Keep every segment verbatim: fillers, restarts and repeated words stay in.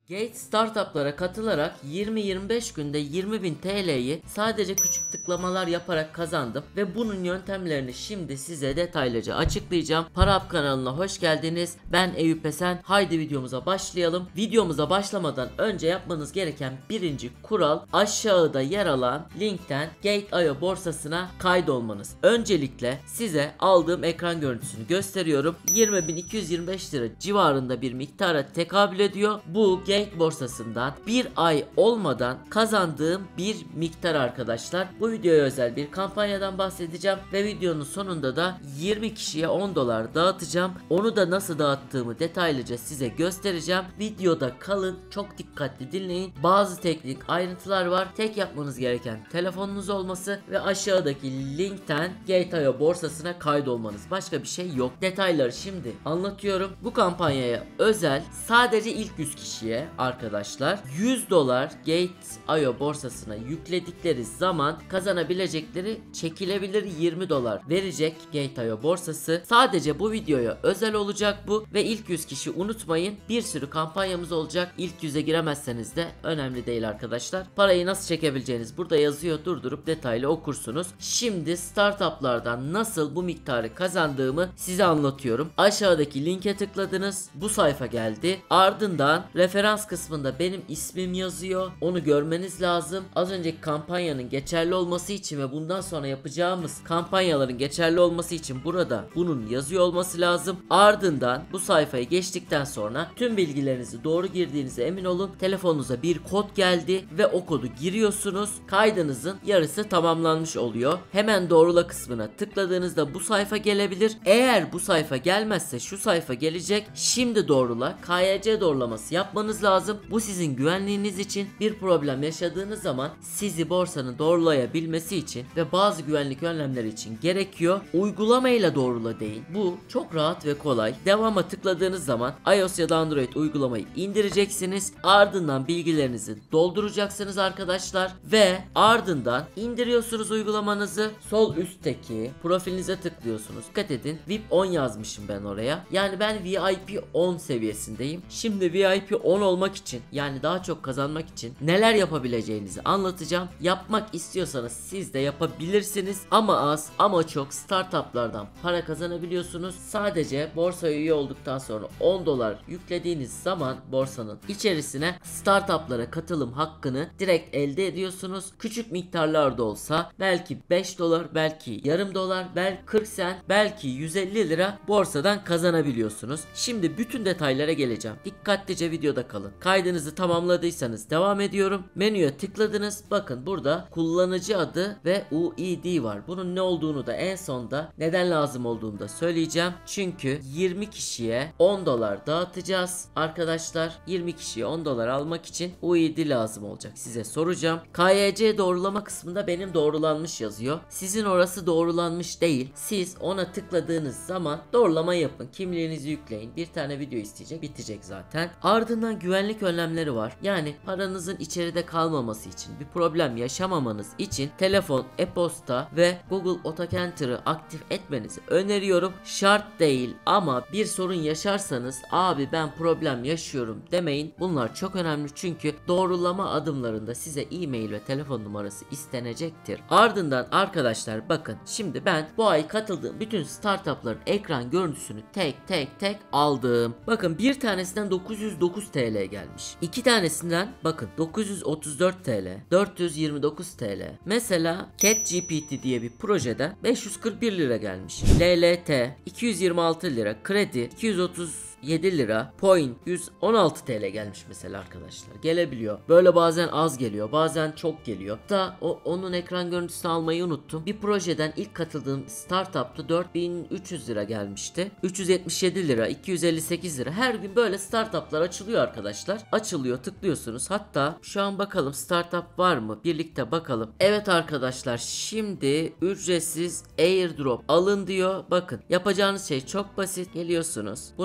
Gate startuplara katılarak yirmi yirmi beş günde yirmi bin T L'yi sadece küçük tıklamalar yaparak kazandım ve bunun yöntemlerini şimdi size detaylıca açıklayacağım. ParaUp kanalına hoş geldiniz. Ben Eyüp Esen. Haydi videomuza başlayalım. Videomuza başlamadan önce yapmanız gereken birinci kural aşağıda yer alan linkten Gate nokta io borsasına kaydolmanız. Öncelikle size aldığım ekran görüntüsünü gösteriyorum. yirmi bin iki yüz yirmi beş lira civarında bir miktara tekabül ediyor. Bu Gate borsasından bir ay olmadan kazandığım bir miktar arkadaşlar. Bu videoya özel bir kampanyadan bahsedeceğim ve videonun sonunda da yirmi kişiye on dolar dağıtacağım. Onu da nasıl dağıttığımı detaylıca size göstereceğim. Videoda kalın, çok dikkatli dinleyin. Bazı teknik ayrıntılar var. Tek yapmanız gereken telefonunuz olması ve aşağıdaki linkten Gate nokta io borsasına kaydolmanız. Başka bir şey yok. Detayları şimdi anlatıyorum. Bu kampanyaya özel sadece ilk yüz kişiye arkadaşlar yüz dolar Gate nokta io borsasına yükledikleri zaman kazanabilecekleri çekilebilir yirmi dolar verecek Gate nokta io borsası. Sadece bu videoya özel olacak bu ve ilk yüz kişi unutmayın, bir sürü kampanyamız olacak. İlk yüze giremezseniz de önemli değil arkadaşlar. Parayı nasıl çekebileceğiniz burada yazıyor, durdurup detaylı okursunuz. Şimdi startuplardan nasıl bu miktarı kazandığımı size anlatıyorum. Aşağıdaki linke tıkladınız, bu sayfa geldi. Ardından referans kısmında benim ismim yazıyor. Onu görmeniz lazım. Az önceki kampanyanın geçerli olması için ve bundan sonra yapacağımız kampanyaların geçerli olması için burada bunun yazıyor olması lazım. Ardından bu sayfayı geçtikten sonra tüm bilgilerinizi doğru girdiğinize emin olun. Telefonunuza bir kod geldi ve o kodu giriyorsunuz. Kaydınızın yarısı tamamlanmış oluyor. Hemen doğrula kısmına tıkladığınızda bu sayfa gelebilir. Eğer bu sayfa gelmezse şu sayfa gelecek. Şimdi doğrula. K Y C doğrulaması yapmanız lazım. Bu sizin güvenliğiniz için. Bir problem yaşadığınız zaman sizi borsanın doğrulayabilmesi için ve bazı güvenlik önlemleri için gerekiyor. Uygulamayla doğrula değil. Bu çok rahat ve kolay. Devama tıkladığınız zaman iOS ya da Android uygulamayı indireceksiniz. Ardından bilgilerinizi dolduracaksınız arkadaşlar ve ardından indiriyorsunuz uygulamanızı. Sol üstteki profilinize tıklıyorsunuz. Dikkat edin, V I P on yazmışım ben oraya. Yani ben V I P on seviyesindeyim. Şimdi V I P on olmak için, yani daha çok kazanmak için neler yapabileceğinizi anlatacağım. Yapmak istiyorsanız siz de yapabilirsiniz. Ama az ama çok startuplardan para kazanabiliyorsunuz. Sadece borsaya üye olduktan sonra on dolar yüklediğiniz zaman borsanın içerisine startuplara katılım hakkını direkt elde ediyorsunuz. Küçük miktarlarda olsa belki beş dolar, belki yarım dolar, belki kırk sent, belki yüz elli lira borsadan kazanabiliyorsunuz. Şimdi bütün detaylara geleceğim. Dikkatlice videoda kalın. Kaydınızı tamamladıysanız devam ediyorum. Menüye tıkladınız. Bakın burada kullanıcı adı ve U I D var. Bunun ne olduğunu da en sonda, neden lazım olduğunu da söyleyeceğim. Çünkü yirmi kişiye on dolar dağıtacağız. Arkadaşlar yirmi kişiye on dolar almak için U I D lazım olacak. Size soracağım. K Y C doğrulama kısmında benim doğrulanmış yazıyor. Sizin orası doğrulanmış değil. Siz ona tıkladığınız zaman doğrulama yapın. Kimliğinizi yükleyin. Bir tane video isteyecek. Bitecek zaten. Ardından güvenlik önlemleri var. Yani paranızın içeride kalmaması için, bir problem yaşamamanız için telefon, e-posta ve Google AutoCanter'ı aktif etmenizi öneriyorum. Şart değil ama bir sorun yaşarsanız abi ben problem yaşıyorum demeyin. Bunlar çok önemli çünkü doğrulama adımlarında size e-mail ve telefon numarası istenecektir. Ardından arkadaşlar bakın, şimdi ben bu ay katıldığım bütün startupların ekran görüntüsünü tek tek tek aldım. Bakın bir tanesinden dokuz yüz dokuz T L gelmiş. İki tanesinden bakın dokuz yüz otuz dört T L, dört yüz yirmi dokuz T L. Mesela ChatGPT diye bir projede beş yüz kırk bir lira gelmiş. L L T iki yüz yirmi altı lira, kredi iki yüz otuz yedi lira, point yüz on altı T L gelmiş mesela arkadaşlar. Gelebiliyor. Böyle bazen az geliyor, bazen çok geliyor. Da o onun ekran görüntüsünü almayı unuttum. Bir projeden ilk katıldığım startup'ta dört bin üç yüz lira gelmişti. üç yüz yetmiş yedi lira, iki yüz elli sekiz lira. Her gün böyle startup'lar açılıyor arkadaşlar. Açılıyor, tıklıyorsunuz. Hatta şu an bakalım startup var mı? Birlikte bakalım. Evet arkadaşlar, şimdi ücretsiz airdrop alın diyor. Bakın yapacağınız şey çok basit. Geliyorsunuz. Buna katılıyorsunuz.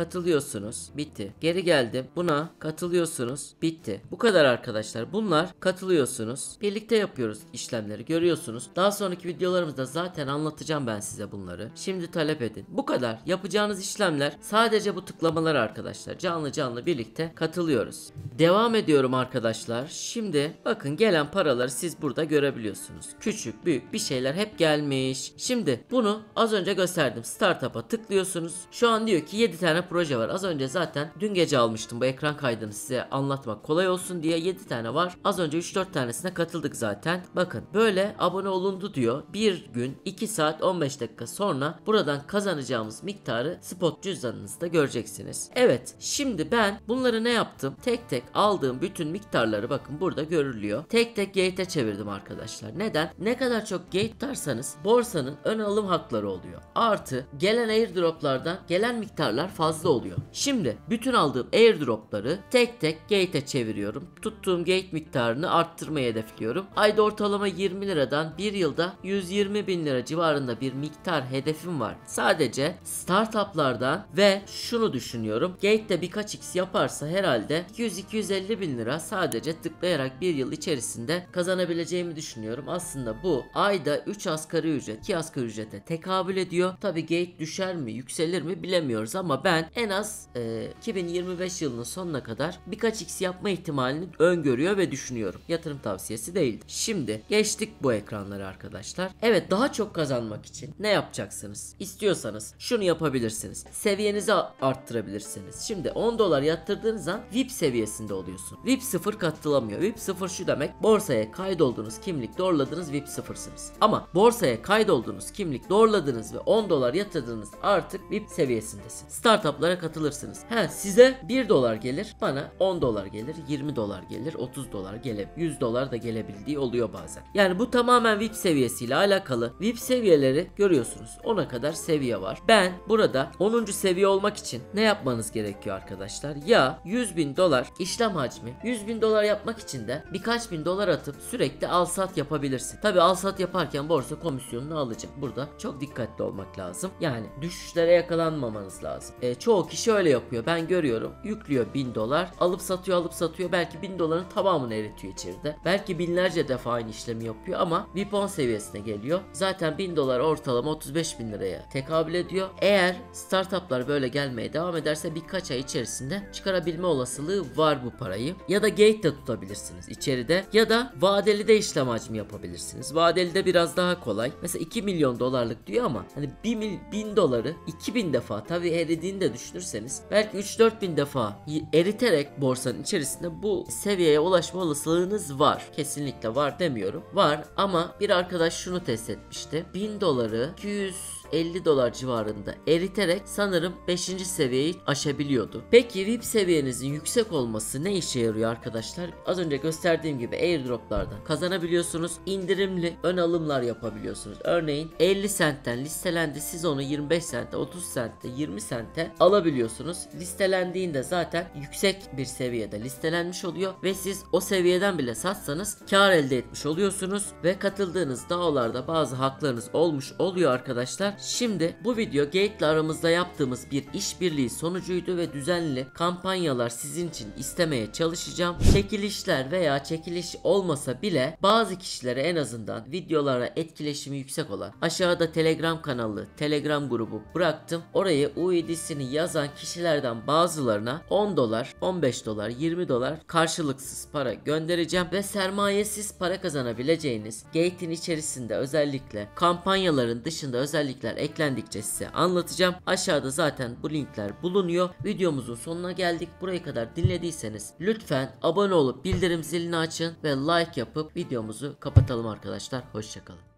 katılıyorsunuz. Bitti. Geri geldim. Buna katılıyorsunuz. Bitti. Bu kadar arkadaşlar. Bunlar katılıyorsunuz. Birlikte yapıyoruz işlemleri. Görüyorsunuz. Daha sonraki videolarımızda zaten anlatacağım ben size bunları. Şimdi talep edin. Bu kadar. Yapacağınız işlemler sadece bu tıklamalar arkadaşlar. Canlı canlı birlikte katılıyoruz. Devam ediyorum arkadaşlar. Şimdi bakın gelen paraları siz burada görebiliyorsunuz. Küçük, büyük bir şeyler hep gelmiş. Şimdi bunu az önce gösterdim. Startup'a tıklıyorsunuz. Şu an diyor ki yedi tane proje var. Az önce zaten dün gece almıştım bu ekran kaydını size anlatmak kolay olsun diye. Yedi tane var. Az önce üç dört tanesine katıldık zaten. Bakın böyle abone olundu diyor. Bir gün iki saat on beş dakika sonra buradan kazanacağımız miktarı spot cüzdanınızda göreceksiniz. Evet, şimdi ben bunları ne yaptım? Tek tek aldığım bütün miktarları bakın burada görülüyor. Tek tek gate'e çevirdim arkadaşlar. Neden? Ne kadar çok gate tutarsanız borsanın ön alım hakları oluyor. Artı gelen airdroplardan gelen miktarlar fazla oluyor. Şimdi bütün aldığım airdropları tek tek gate'e çeviriyorum. Tuttuğum gate miktarını arttırmayı hedefliyorum. Ayda ortalama yirmi liradan bir yılda yüz yirmi bin lira civarında bir miktar hedefim var. Sadece startuplardan ve şunu düşünüyorum. Gate'de birkaç x yaparsa herhalde iki yüz iki yüz elli bin lira sadece tıklayarak bir yıl içerisinde kazanabileceğimi düşünüyorum. Aslında bu ayda üç asgari ücret, iki asgari ücrete tekabül ediyor. Tabi gate düşer mi, yükselir mi bilemiyoruz ama ben en az e, iki bin yirmi beş yılının sonuna kadar birkaç x yapma ihtimalini öngörüyor ve düşünüyorum. Yatırım tavsiyesi değildir. Şimdi geçtik bu ekranları arkadaşlar. Evet, daha çok kazanmak için ne yapacaksınız? İstiyorsanız şunu yapabilirsiniz. Seviyenizi arttırabilirsiniz. Şimdi on dolar yatırdığınız an V I P seviyesinde oluyorsun. V I P sıfır katılamıyor. V I P sıfır şu demek: borsaya kaydoldunuz, kimlik doğruladınız, V I P sıfırsınız. Ama borsaya kaydoldunuz, kimlik doğruladınız ve on dolar yatırdınız, artık V I P seviyesindesiniz. Startuplara katılırsınız. He, size bir dolar gelir, bana on dolar gelir, yirmi dolar gelir, otuz dolar gelir, yüz dolar da gelebildiği oluyor bazen. Yani bu tamamen V I P seviyesiyle alakalı. V I P seviyeleri görüyorsunuz. ona kadar seviye var. Ben burada onuncu seviye olmak için ne yapmanız gerekiyor arkadaşlar? Ya yüz bin dolar işlem hacmi, yüz bin dolar yapmak için de birkaç bin dolar atıp sürekli al sat yapabilirsin. Tabi al sat yaparken borsa komisyonunu alacak. Burada çok dikkatli olmak lazım. Yani düşüşlere yakalanmamanız lazım. E, çoğu kişi öyle yapıyor. Ben görüyorum. Yüklüyor bin dolar. Alıp satıyor alıp satıyor. Belki bin doların tamamını eritiyor içeride. Belki binlerce defa aynı işlemi yapıyor ama V I P on seviyesine geliyor. Zaten bin dolar ortalama otuz beş bin liraya tekabül ediyor. Eğer startuplar böyle gelmeye devam ederse birkaç ay içerisinde çıkarabilme olasılığı var bu parayı. Ya da gate de tutabilirsiniz içeride. Ya da vadeli de işlem hacmi yapabilirsiniz. Vadeli de biraz daha kolay. Mesela iki milyon dolarlık diyor ama hani bin doları iki bin defa, tabi eridiğini de düşünürseniz belki üç dört bin defa eriterek borsanın içerisinde bu seviyeye ulaşma olasılığınız var. Kesinlikle var demiyorum. Var ama bir arkadaş şunu test etmişti. bin doları iki yüz elli dolar civarında eriterek sanırım beşinci seviyeyi aşabiliyordu. Peki V I P seviyenizin yüksek olması ne işe yarıyor arkadaşlar? Az önce gösterdiğim gibi airdroplardan kazanabiliyorsunuz. İndirimli ön alımlar yapabiliyorsunuz. Örneğin elli sentten listelendi, siz onu yirmi beş sente, otuz sente, yirmi sente alabiliyorsunuz. Listelendiğinde zaten yüksek bir seviyede listelenmiş oluyor ve siz o seviyeden bile satsanız kar elde etmiş oluyorsunuz ve katıldığınız D A O'larda bazı haklarınız olmuş oluyor arkadaşlar. Şimdi bu video Gate ile aramızda yaptığımız bir işbirliği sonucuydu ve düzenli kampanyalar sizin için istemeye çalışacağım. Çekilişler veya çekiliş olmasa bile bazı kişilere, en azından videolara etkileşimi yüksek olan, aşağıda Telegram kanalı, Telegram grubu bıraktım. Oraya U I D'sini yazan kişilerden bazılarına on dolar, on beş dolar, yirmi dolar karşılıksız para göndereceğim ve sermayesiz para kazanabileceğiniz Gate'in içerisinde özellikle kampanyaların dışında özellikler eklendikçe size anlatacağım. Aşağıda zaten bu linkler bulunuyor. Videomuzun sonuna geldik. Buraya kadar dinlediyseniz lütfen abone olup bildirim zilini açın ve like yapıp videomuzu kapatalım arkadaşlar. Hoşçakalın.